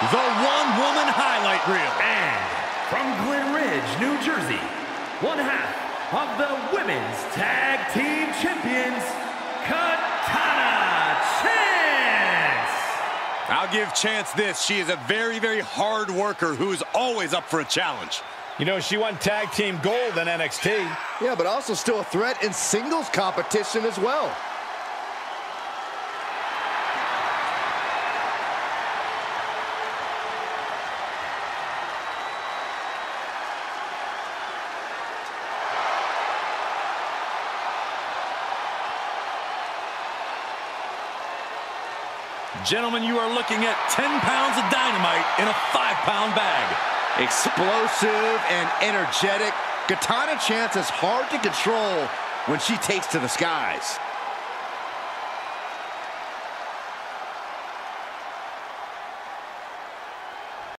the one-woman highlight reel. And from Glen Ridge, New Jersey, one half of the Women's Tag Team Champions, Katana Chance. I'll give Chance this. She is a very, very hard worker who is always up for a challenge. You know, she won tag team gold in NXT. Yeah, but also still a threat in singles competition as well. Gentlemen, you are looking at 10 pounds of dynamite in a 5-pound bag. Explosive and energetic, Katana Chance is hard to control when she takes to the skies.